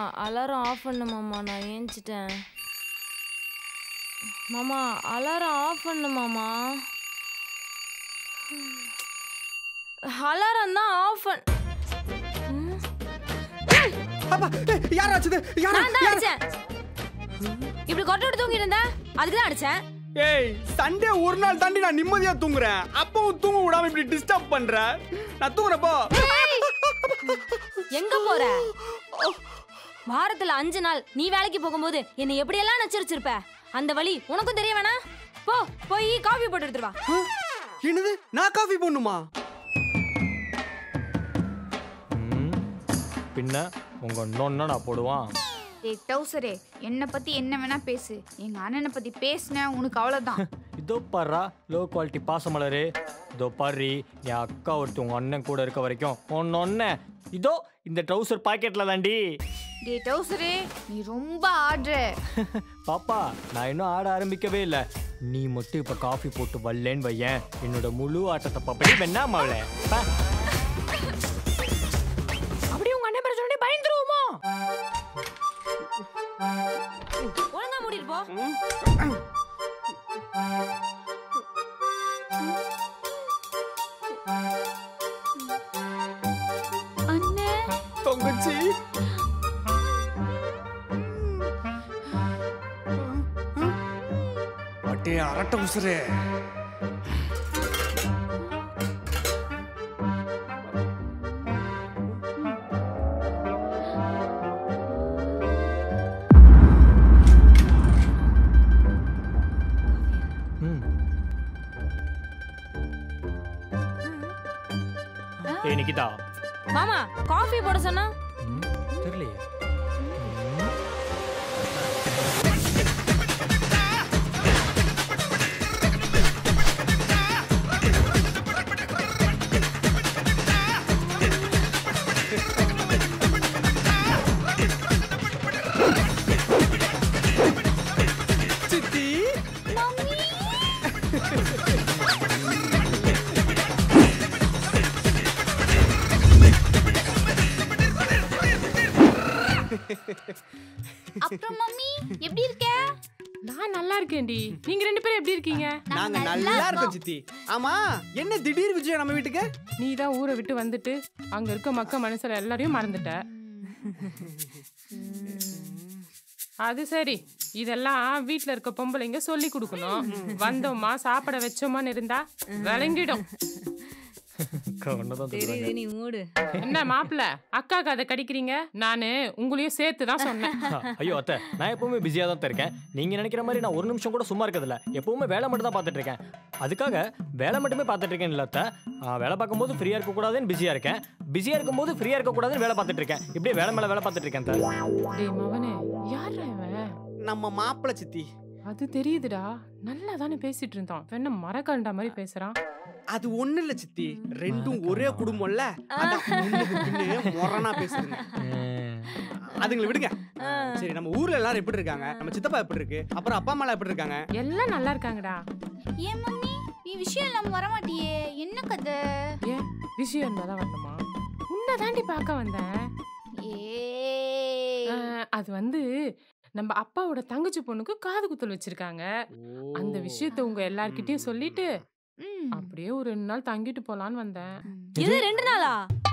Alarm of பண்ணு மாமா, நான் ஏஞ்சிட்டேன். மாமா அலாரம் ஆஃப் பண்ணு மாமா. அலாரம் தான் ஆஃப் பண்ண. யார் அடிச்சது? நான் தான் அடிச்சேன். இப்படி கொட்டை விட்டு தூங்கி இருந்தா அதுக்கு தான் அடிச்சேன். ஏய், சண்டே ஒரு நாள் தாண்டி நான் நிம்மதியா தூங்குறேன். அப்பவும் தூங்க விடாம இப்படி டிஸ்டர்ப் பண்ற. நான் தூங்குறப்போ எங்க போற? வாரத்துல 5 நாள் நீ வேலைக்கு போகும்போது என்னை எப்படியெல்லாம் நச்சரிச்சிருப்ப. அந்த வழி உனக்கும் தெரிய வேணா? போய் காஃபி போட்டு எடுத்துட்டு வா. என்னது? நான் காஃபி போடணுமா? பின்ன உங்க நொண்ண நான் போடுவான். டேய் டவுசரே, என்ன பத்தி என்ன வேணா பேசு. எங்க அண்ணனை பத்தி பேசுன உனக்கு அவ்வளவுதான். இதோ பாரு லோ குவாலிட்டி பாசமலரு. இதோ பாரு, என் அக்கா ஒருத்தர் உங்க அண்ணன் கூட இருக்க வரைக்கும் ஒன்னொன்ன இதோ இந்த ட்ரௌசர் பாக்கெட்ல தாண்டி. டேய் டவுசரே, நீ ரொம்ப ஆடுற. பாப்பா, நான் இன்னும் ஆட ஆரம்பிக்கவே இல்லை. நீ மட்டும் இப்ப காஃபி போட்டு வரலன்னு வையேன், என்னோட முழு ஆட்டத்தை பாப்படி வேணாம அவளை. அப்படியே உங்க அண்ணன் பேர சொல்லி பயந்துருவோமோ? ஒழுங்கா மூடிட்டு போ. அண்ணே, தங்கச்சி, அட்டே அரட்ட உசுரே. நிக்கிதா, மாமா காஃபி போட சொன்னா தெரியலையே. சித்தி, அப்புறம் மம்மி எப்படி இருக்க? நான் நல்லா இருக்கேன்டி. நீங்க 2 பேரும் எப்படி இருக்கீங்க? நாங்க நல்லா இருக்கோம் சித்தி. ஆமா, என்ன திடீர் விஜயம் நம்ம வீட்டுக்கு? நீ தான் ஊரை விட்டு வந்துட்டு அங்க இருக்க மக்க மனுஷர் எல்லாரையும் மறந்துட்ட. அது சரி, இதெல்லாம் வீட்டுல இருக்க பொம்பளைங்க சொல்லி கொடுக்கணும். வந்தோமா சாப்பிட வச்சோமான்னு இருந்தா விளங்கிடும். தெரியுது, நீ மூடு. என்ன மாப்பிள்ள, அக்காக்கு அதை கடிக்கிறீங்க? நானு உங்களையும் சேர்த்து தான் சொன்னேன். ஐயோ அத்தை, நான் எப்பவுமே பிஸியா தான் இருக்கேன். நீங்க நினைக்கிற மாதிரி நான் ஒரு நிமிஷம் கூட சும்மா இருக்கிறதில்ல. எப்பவுமே வேலை மட்டும் தான் பார்த்துட்டு இருக்கேன். அதுக்காக வேலை மட்டுமே பார்த்துட்டு இருக்கேன் இல்ல அத்தை. வேலை பார்க்கும்போது ஃப்ரீயா இருக்க கூடாதுன்னு பிஸியா இருக்கேன். பிஸியா இருக்கும்போது ஃப்ரீயா இருக்க கூடாதுன்னு வேலை பார்த்துட்டு இருக்கேன். இப்படியே வேலை மேல வேலை பார்த்துட்டு இருக்கேன். டேய் மவனே, யாரா இவன்? நம்ம மாப்பிள்ள சித்தி. அது தெரியுதுடா, நல்லா தானே பேசிட்டு இருந்தோம். என்ன மரக்கண்டா மாதிரி பேசுறான்? அது ஒண்ணு இல்ல சித்தி, ரெண்டும் ஒரே குடும்பம்ல, அதான் முன்னுக்கு பின்னே மொறனா பேசுறீங்க. அதுங்களை விடுங்க. சரி, நம்ம ஊர்ல எல்லாரும் எப்படி இருக்காங்க? நம்ம சித்தப்பா எப்படி இருக்கு? அப்புறம் அப்பா அம்மா எப்படி இருக்காங்க? எல்லாம் நல்லா இருக்காங்கடா. ஏன் மம்மி நீ விஷயம் இல்லாம வர மாட்டியே, என்ன கதை? ஏன் விஷயம் இருந்தாதான் வரணுமா? உன்னை தாண்டி பார்க்க வந்தேன். அது வந்து நம்ம அப்பாவோட தங்கச்சி பொண்ணுக்கு காது குத்தல் வச்சிருக்காங்க. அந்த விஷயத்தை உங்க எல்லார்கிட்டயும் சொல்லிட்டு அப்படியே ஒரு 2 நாள் தங்கிட்டு போலான்னு வந்தேன். இது 2 நாளா?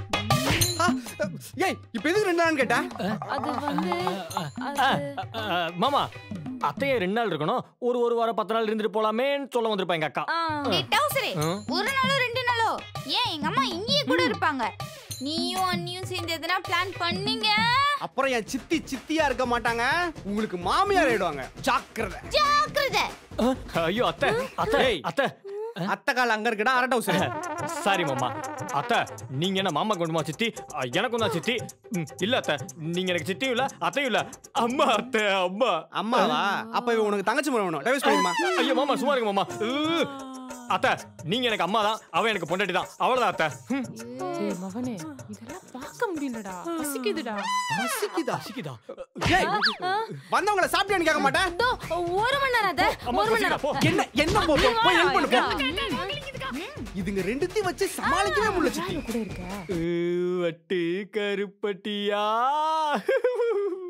ஏய், இப்ப எதுக்கு 2 நாள் கேட்டா? அது வந்து மாமா, அத்தையே 2 நாள் இருக்கணும், ஒரு வாரம் 10 நாள் இருந்துட்டு போலாமேன்னு சொல்ல வந்திருப்பா எங்க அக்கா. டவுசரே, ஒரு நாளோ 2 நாளோ ஏன் எங்க அம்மா இங்கேயே கூட இருப்பாங்க. நீயும் அண்ணியும் சேர்ந்து எதனா பிளான் பண்ணீங்க, அப்புறம் என் சித்தியா இருக்க மாட்டாங்க, உங்களுக்கு மாமியார் ஆயிடுவாங்க. ஜாக்கிரதை ஜாக்கிரதை. ஐயோ அத்தை, அத்தை அத்தை அத்தை கால் அங்க இருக்குடா, அரட்ட உசுரே. சாரி மாமா. அத்தை, நீங்க என்ன மாமா கொண்டுமா சித்தி? எனக்கும் தான் சித்தி. இல்ல அத்தை, நீங்க எனக்கு சித்தியும் இல்ல அத்தையும் இல்ல, அம்மா. அத்தை அம்மா. அம்மாவா? அப்ப இவ உனக்கு தங்கச்சி முறை வேணும். டைவர்ஸ் பண்ணிடுமா? ஐயோ மாமா, சும்மா இருங்க மாமா. அத்தை, நீங்க எனக்கு அம்மா தான், அவன் எனக்கு பொண்டாட்டி தான், அவ்வளவுதான் அத்தை. டேய் மகனே, இதெல்லாம் பார்க்க முடியலடா. பசிக்குதுடா. பசிக்குதா? ஏய், வந்தவங்கள சாப்பிட்டியான்னு கேட்க மாட்டேன். 1 மணி நேரம் அத்தை, 1 மணி நேரம். என்ன போ ஹெல்ப் பண்ணு போ. இதுங்க ரெண்டுத்தையும் வச்சு சமாளிக்கவே முடியல சித்தி. கூட இருக்க வட்டு கருப்பட்டியா?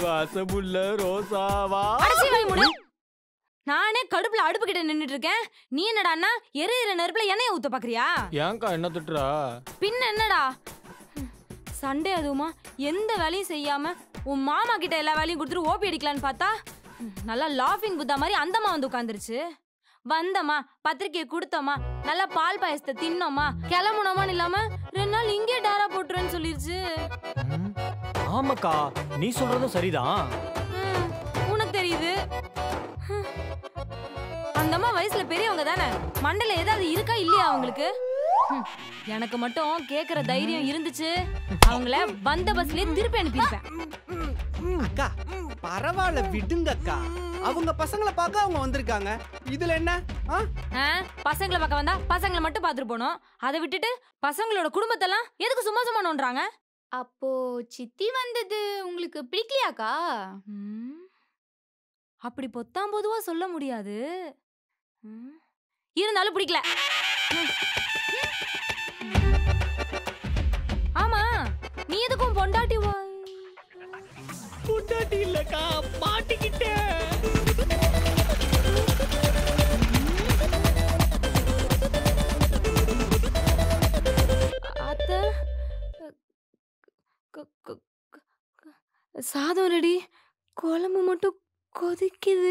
வாசமுள்ள ரோசாவா. அடச்சி வாய் மூடு. நானே கடுப்புல அடுப்பு கிட்ட நின்னுட்டு இருக்கேன். நீ என்னடான்னா எரியிற நெருப்புல எண்ணெயை ஊத்த பாக்குறியா? ஏன்க்கா என்ன திட்டுறா? பின்ன என்னடா சண்டே அதுவுமா எந்த வேலையும் செய்யாம உன் மாமா கிட்ட எல்லா வேலையும் கொடுத்துட்டு ஓபி அடிக்கலான்னு பார்த்தா நல்லா லாஃபிங் புத்தா மாதிரி அந்தம்மா வந்து உட்காந்துருச்சு. வந்தம்மா பத்திரிக்கையை கொடுத்தோமா நல்லா பால் பாயசத்தை தின்னோமா கிளம்புனோமான்னு இல்லாம 2 நாள் இங்கே டாரா போட்டுருன்னு சொல்லிருச்சு. ஆமாக்கா நீ சொல்றதும் சரிதான். உனக்கு தெரியுது. அந்தம்மா வயசுல பெரியவங்க தானே, மண்டல ஏதாவது இருக்கா இல்லையா அவங்களுக்கு? எனக்கு மட்டும் கேக்குற தைரியம் இருந்துச்சு அவங்கள வந்த பஸ்லயே திருப்பி அனுப்பியிருப்பேன். அக்கா பரவாயில்ல விடுங்க அக்கா. அவங்க பசங்களை பார்க்க அவங்க வந்திருக்காங்க. இதுல என்ன? பசங்களை பார்க்க வந்தா பசங்களை மட்டும் பாத்துட்டு போனோம். அதை விட்டுட்டு பசங்களோட குடும்பத்தெல்லாம் எதுக்கு சும்மா சும்மா நோன்றாங்க? அப்போ சித்தி வந்தது உங்களுக்கு பிடிக்கலையாக்கா? அப்படி பொத்தாம் பொதுவா சொல்ல முடியாது. இருந்தாலும் பிடிக்கல. ஆமா நீ எதுக்கும் பொண்டாட்டி பொண்டாட்டி இல்லக்கா மாட்டிக்கிட்டேன். அத்தை சாதம் ரெடி, குழம்பு மட்டும் கொதிக்குது.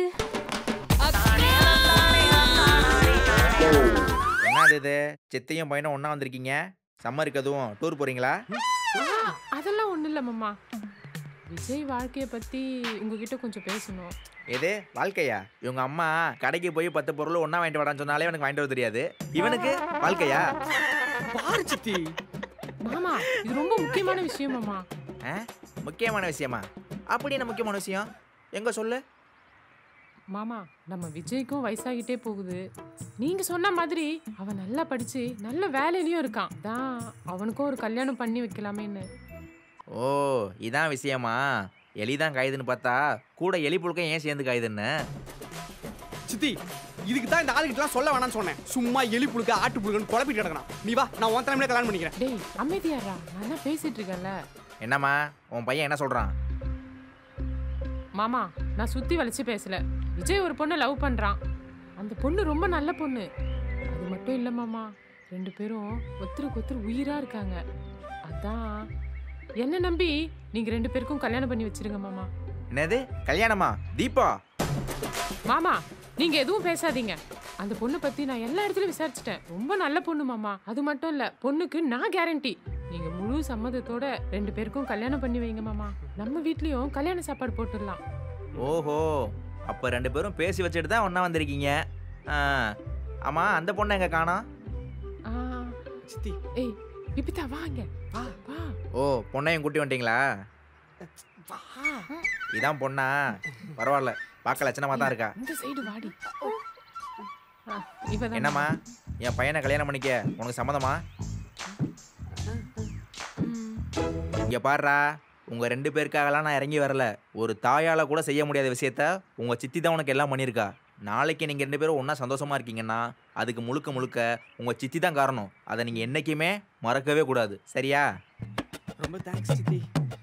என்னது இது? சித்தையும் பையனும் ஒண்ணா வந்திருக்கீங்க. சம்மருக்கு எதுவும் டூர் போறீங்களா? அதெல்லாம் ஒண்ணும் இல்ல மாமா. விஜய் வாழ்க்கைய பத்தி உங்ககிட்ட கொஞ்சம் பேசணும். எது வாழ்க்கையா? இவங்க அம்மா கடைக்கு போய் 10 பொருள் ஒண்ணா வாங்கிட்டு வரான்னு சொன்னாலே எனக்கு வாங்கிட்டு வர தெரியாது. இவனுக்கு வாழ்க்கையா? பாரு சித்தி. மாமா இது ரொம்ப முக்கியமான விஷயம் மாமா. முக்கியமான விஷயமா? அப்படி என்ன முக்கியமான விஷயம்? எங்க சொல்லு. மாமா நம்ம விஜய்க்கும் வயசாகிட்டே போகுது. நீங்க சொன்ன மாதிரி அவன் நல்லா படிச்சு நல்ல வேலையிலயும் இருக்கான். தான் அவனுக்கும் ஒரு கல்யாணம் பண்ணி வைக்கலாமேன்னு. ஓ இதான் விஷயமா? எலிதான் காயுதுன்னு பார்த்தா கூட எலி புழுக்கம் ஏன் சேர்ந்து காயுதுன்னு? சித்தி இதுக்கு தான் இந்த ஆளுகிட்டலாம் சொல்ல வேணாம்னு சொன்னேன். சும்மா எலி புழுக்க ஆட்டு புழுக்கன்னு குழப்பிட்டு கிடக்கணும். நீ வா, நான் உன் தலைமையில கல்யாணம் பண்ணிக்கிறேன். டேய் அமைதியாரா, நான் தான் பேசிட்டு இருக்கேன்ல. என்னம்மா உன் பையன் என்ன சொல்றான்? மாமா நான் சுத்தி வளைச்சு பேசல. விஜய் ஒரு பொண்ணை லவ் பண்றான். அந்த பொண்ணு ரொம்ப நல்ல பொண்ணு. அது மட்டும் இல்ல மாமா, 2 பேரும் ஒருத்தருக்கு ஒருத்தர் உயிரா இருக்காங்க. அதான் என்ன நம்பி நீங்க 2 பேருக்கும் கல்யாணம் பண்ணி வச்சிருங்க மாமா. என்னது கல்யாணமா? தீபா மாமா நீங்க எதுவும் பேசாதீங்க. அந்த பொண்ணு பத்தி நான் எல்லா இடத்துலயும் விசாரிச்சிட்டேன். ரொம்ப நல்ல பொண்ணு மாமா. அது மட்டும் இல்ல, பொண்ணுக்கு நான் கேரண்டி. நீங்க முழு சம்மதத்தோட 2 பேருக்கும் கல்யாணம் பண்ணி வைங்க மாமா. நம்ம வீட்லயும் கல்யாண சாப்பாடு போட்டுடலாம். ஓஹோ அப்போ 2 பேரும் பேசி வச்சுட்டு தான் ஒன்றா வந்திருக்கீங்க. ஆமாம் அந்த பொண்ணை எங்கே காணோம்? சித்தி ஏய் விபிதா வாங்க வா வா. ஓ பொண்ணையும் கூட்டி வந்துட்டீங்களா? இதான் பொண்ணா? பரவாயில்ல பார்க்க லட்சணமாக தான் இருக்கா. இந்த சைடு வாடி. என்னம்மா என் பையனை கல்யாணம் பண்ணிக்க உனக்கு சம்மதமா? இங்கே பாடுறா, உங்கள் 2 பேருக்காகலாம் நான் இறங்கி வரல. ஒரு தாயால் கூட செய்ய முடியாத விஷயத்த உங்கள் சித்தி தான் உனக்கு எல்லாம் பண்ணியிருக்கா. நாளைக்கு நீங்கள் 2 பேரும் ஒன்றா சந்தோஷமாக இருக்கீங்கன்னா அதுக்கு முழுக்க முழுக்க உங்கள் சித்தி தான் காரணம். அதை நீங்கள் என்றைக்குமே மறக்கவே கூடாது. சரியா? ரொம்ப தேங்க்ஸ் சித்தி.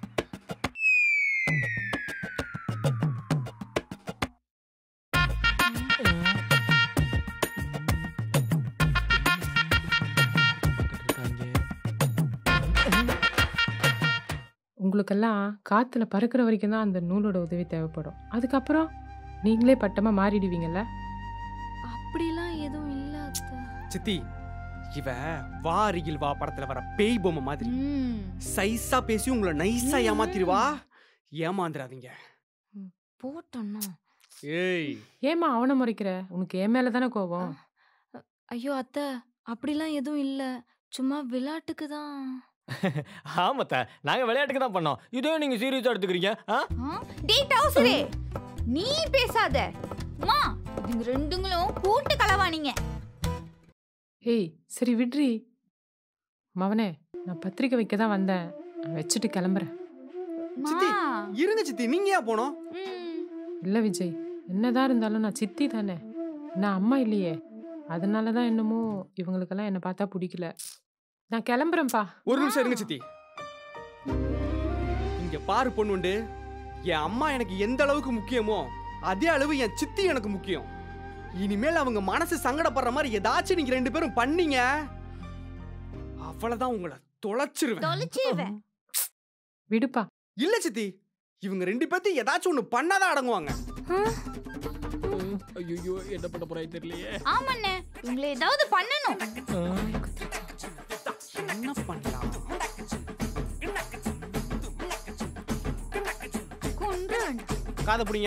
உங்களுக்கெல்லாம் காத்துல பறக்கிற வரைக்கும் தான் அந்த நூலோட உதவி தேவைப்படும். அதுக்கப்புறம் நீங்களே பட்டமா மாறிடுவீங்கல்ல. அப்படிலாம் எதுவும் இல்ல சித்தி. இவ வா அருகில் வா படத்துல வர பேய் பொம்மை மாதிரி சைஸா பேசி உங்களை நைஸா ஏமாத்திடுவா. ஏமாந்துடாதீங்க. போட்டோன்னா. ஏய் ஏமா அவனை முறைக்கிற? உனக்கு என் மேல தானே கோபம். ஐயோ அத்தை அப்படிலாம் எதுவும் இல்ல, சும்மா விளையாட்டுக்கு தான். ஆமாத்த நாங்க விளையாட்டுக்கு தான் பண்ணோம். இதோ நீங்க சீரியஸா எடுத்துக்கிறீங்க. டேய் டவுசரே நீ பேசாத. அம்மா நீங்க ரெண்டுங்களும் கூட்டு கலவானீங்க. ஏய் சரி விட்ரி. மவனே நான் பத்திரிக்கை வைக்க தான் வந்தேன். வச்சுட்டு கிளம்புறேன். சித்தி இருங்க சித்தி, நீங்க ஏன் போனோம்? இல்ல விஜய், என்னதான் இருந்தாலும் நான் சித்தி தானே, நான் அம்மா இல்லையே. அதனால தான் என்னமோ இவங்களுக்கெல்லாம் என்னை பார்த்தா பிடிக்கல. நான் கிளம்புறேன்ப்பா. ஒரு நிமிஷம் இருங்க சித்தி. இங்க பாரு பொண்ணுண்டு, என் அம்மா எனக்கு எந்த அளவுக்கு முக்கியமோ அதே அளவு என் சித்தி எனக்கு முக்கியம். இனிமேல் அவங்க மனசு சங்கடப்படுற மாதிரி ஏதாச்சும் நீங்க 2 பேரும் பண்ணீங்க, அவ்வளவுதான் உங்களை தொலைச்சிருவேன். தொலைச்சிருவேன். விடுப்பா. இல்ல சித்தி, இவங்க 2 பேர்த்தையும் ஏதாச்சும் ஒண்ணு பண்ணாதான் அடங்குவாங்க. ஐயோ என்ன பண்ண போறாய் தெரியலையே. ஆமாண்ணே, உங்களை ஏதாவது பண்ணணும். என்ன பண்ணலாம்? காதை புடிங்க.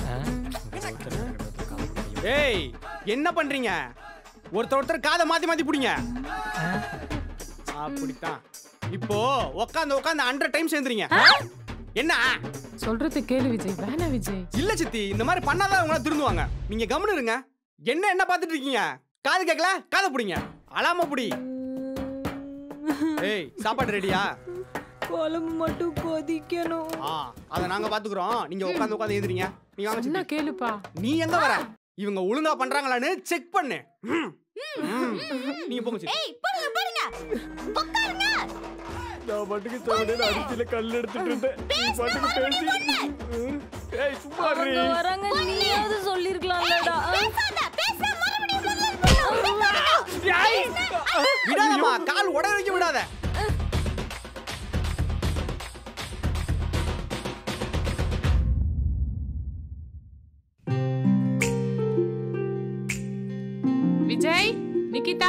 ஏய், என்ன பண்றீங்க? ஒருத்தர் காதை மாத்தி மாத்தி புடிங்க. அப்படித்தான். இப்போ உட்காந்து 100 டைம் சேர்ந்துறீங்க. என்ன சொல்றது கேளு விஜய். வேணா விஜய். இல்ல சித்தி, இந்த மாதிரி பண்ணாதான் அவங்க திருந்துவாங்க. நீங்க கம்முன்னு இருங்க. என்ன பாத்துட்டு இருக்கீங்க? காது கேட்கல, காதை புடிங்க. அலாம புடி. ஏய், சாப்பாடு ரெடியா? குழம்பு மட்டும் கொதிக்கணும். அத நாங்க பாத்துக்குறோம். நீங்க உட்காந்து ஏந்திரீங்க. நீங்க வாங்க என்ன சித்தி. கேளுப்பா. நீ எங்க வர? இவங்க ஒழுங்கா பண்றாங்களான்னு செக் பண்ணு. நீங்க போங்க சித்தி. ஏய், போடுங்க போடுங்க. உட்காருங்க. நான் பாட்டுக்கு தேவையான அரிசியில கல் எடுத்துட்டு இருந்தேன். நீ பாட்டுக்கு பேசி. ஏய் சும்மா இரு. அவங்க வராங்க, நீயாவது சொல்லிருக்கலாம்லடா. பேசாத, பேச மறுபடியும் விடாதம்மா, கால் உட வைக்க விடாத. விஜய், நிகிதா.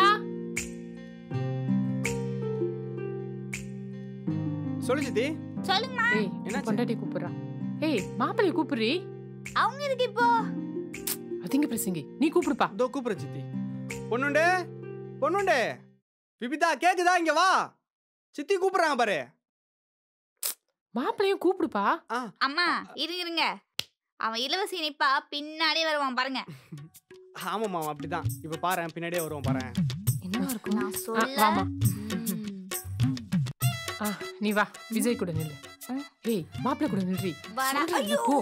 சொல்லு சித்தி. சொல்லுங்கம்மா. ஏய், என்னாச்சு? பொண்டாட்டி கூப்பிடுறா. ஏய், மாப்பிளைய கூப்பிடுறி. அவங்க இருக்கு இப்போ. அதிங்க பிரசங்கி, நீ கூப்பிடுப்பா. இதோ கூப்பிடுறேன் சித்தி. பொண்ணுண்டே விபிதா, கேக்குதா? இங்க வா. சித்தி கூப்பிடுறாங்க பாரு. மாப்பிளையும் கூப்பிடுப்பா. அம்மா இருங்க. அவன் இலவசி நிப்பா பின்னாடியே வருவான் பாருங்க. ஆமாம்மா, அப்படிதான். இப்ப பாரு, பின்னாடியே வருவோம் பாரு. என்னவா இருக்கும்? நான் சொல்ல. வாமா. நீ வா, விஜய் கூட நில்லு. ஏய், மாப்பிள்ளை கூட நில்றி. போ.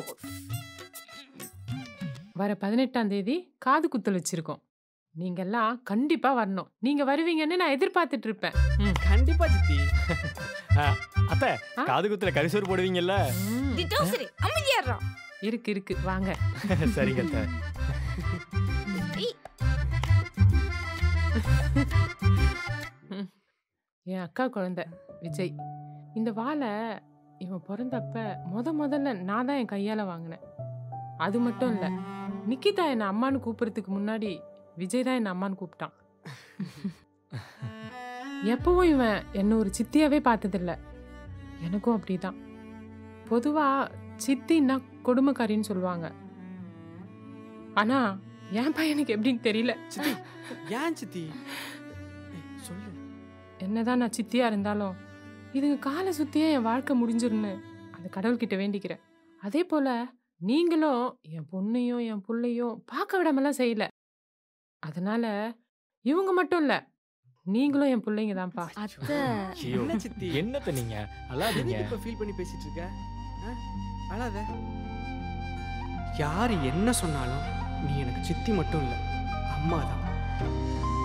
வர 18ஆம் தேதி காது குத்தல் வச்சிருக்கோம். நீங்க எல்லாம் கண்டிப்பா வரணும். நீங்க வருவீங்கன்னு நான் எதிர்பார்த்துட்டு இருப்பேன். கண்டிப்பா சித்தி. அத்தை, காது குத்துல கரிசோறு போடுவீங்கல்ல? டிட்டோ சரி, அமைதியாறா. இருக்கு வாங்க. சரிங்க அத்தை. என் அக்கா குழந்தை விஜய். இந்த வாழை இவன் பிறந்தப்ப முதல்ல நான் தான் என் கையால வாங்கினேன். அது மட்டும் இல்ல, நிக்கிதா என்ன அம்மான்னு கூப்பிடுறதுக்கு முன்னாடி விஜய் தான் என்ன அம்மான்னு கூப்பிட்டான். எப்பவும் இவன் என்ன ஒரு சித்தியாவே பார்த்ததில்ல. எனக்கும் அப்படிதான். பொதுவா சித்தின்னா கொடுமைக்காரின்னு சொல்லுவாங்க. ஆனா என் பையனுக்கு எப்படின்னு தெரியல. சித்தி, ஏன் சித்தி? சொல்லு. என்னதான் நான் சித்தியா இருந்தாலும் இதுங்க காலை சுத்தியே என் வாழ்க்கை முடிஞ்சிருன்னு அந்த கடவுள்கிட்ட வேண்டிக்கிறேன். அதே போல நீங்களும் என் பொண்ணையும் என் புள்ளையும் பார்க்க விடாமலாம் செய்யல. அதனால இவங்க மட்டும் இல்ல, நீங்களும் என் பிள்ளைங்க தான்ப்பா. அத்தை, என்ன சித்தி? என்னத்த நீங்க அழாதீங்க. இப்ப ஃபீல் பண்ணி பேசிட்டு இருக்க? அழாத. யாரு என்ன சொன்னாலும் நீ எனக்கு சித்தி மட்டும் இல்ல, அம்மா தான்.